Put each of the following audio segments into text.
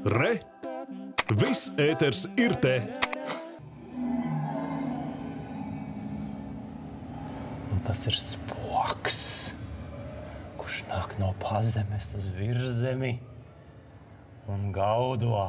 Re! Viss ēters ir te! Un tas ir spoks, kurš nāk no pazemes uz virzemi un gaudo,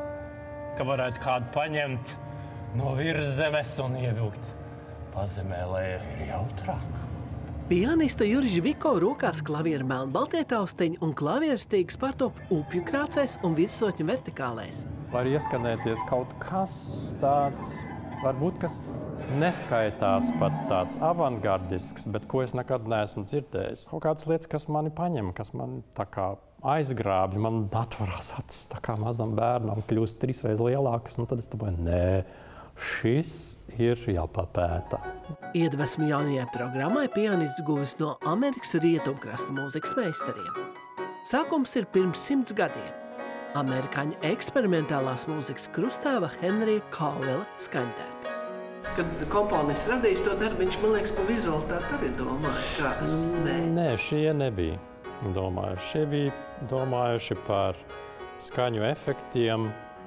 ka varētu kādu paņemt no virszemes un ievilkt pazemē, lai ir jautrāk. Pianista Juris Žviko rokās klavieru melnbaltie taustiņi un klavierstīgas pārtop upju krācēs un virsotņu vertikālēs. Var ieskanēties kaut kas tāds, varbūt kas neskaitās pat tāds avangardisks, bet ko es nekad neesmu dzirdējis. Kaut kādas lietas, kas mani paņem, kas mani tā kā aizgrābj, man atvarās acis tā kā mazam bērnam, kļūst 3 reizes lielākas, un tad es domāju, nē, šis ir jāpapēta. Iedvesmu jaunajai programmai pianists guvis no Amerikas rietumkrasta mūzikas meistariem. Sākums ir pirms 100 gadiem. Amerikāņu eksperimentālās mūzikas krustāva Henrija Cowella skaņdarbi. Kad komponists radījis to darbu, viņš, man liekas, pa vizualitāti arī domāja. Nē, šie nebija domājuši. Šie bija domājuši par skaņu efektiem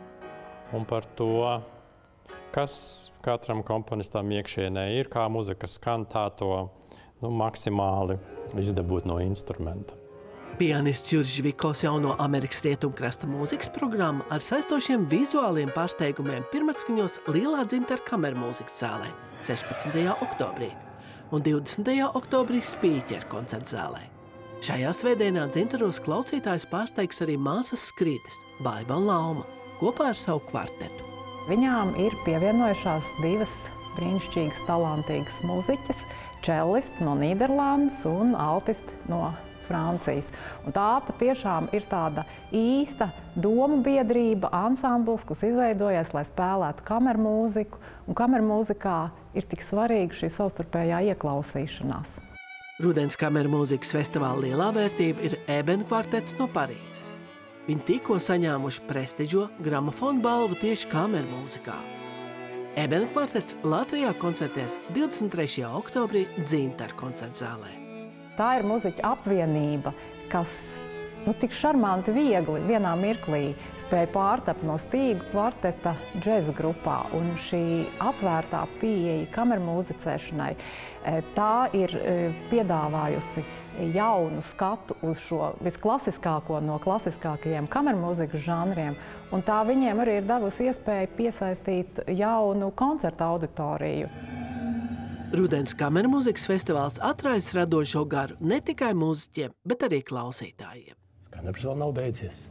un par to, kas katram komponistam iekšienē ir, kā muzika skan, tā to maksimāli izdabūt no instrumenta. Pianists Juris Žvikos jauno Amerikas rietumkrasta mūzikas programmu ar saistošiem vizuāliem pārsteigumiem pirmatskaņos Lielā Dzintara kamermūzikas zālē 16. oktobrī un 20. oktobrī Spīķera koncerta zālē. Šajā svētdienā Dzintaros klausītājus pārsteigs arī māsas Skrīdes, Baiba un Lauma, kopā ar savu kvartetu. Viņām ir pievienojušās 2 brīnišķīgas, talantīgas mūziķes, čellisti no Nīderlandes un altisti no Francijas. Un tā patiešām ir tāda īsta domu biedrība, ansambls, kas izveidojies, lai spēlētu kamermūziku. Un kamermūzikā ir tik svarīga šī savstarpējā ieklausīšanās. Rudens kamermūzikas festivāla lielā vērtība ir Ebena kvartets no Parīzes. Viņi tikko saņēmuši prestižo gramofonu balvu tieši kamermūzikā. Ebena kvartets Latvijā koncertēs 23. oktobrī Dzintara koncerta zālē. Tā ir muziķa apvienība, kas tik šarmanti viegli vienā mirklī spēja pārtapt no Stīgu kvarteta džeza grupā. Un šī atvērtā pieeja kamermūzicēšanai, tā ir piedāvājusi jaunu skatu uz šo visklasiskāko no klasiskākajiem kamermūzikas žanriem. Un tā viņiem arī ir devusi iespēju piesaistīt jaunu koncertu auditoriju. Rudens kamermūzikas festivāls atraisa radošo garu ne tikai mūziķiem, bet arī klausītājiem. Skaņdarbs vēl nav beidzies.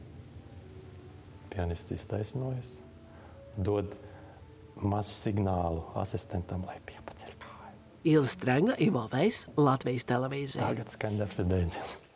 Pianists iztaisnojas, dod mazu signālu asistentam, lai piepaceļ kāju. Ilze Strenga, Ivo Vejs, Latvijas televīzija. Tagad skaņdarbs ir beidzies.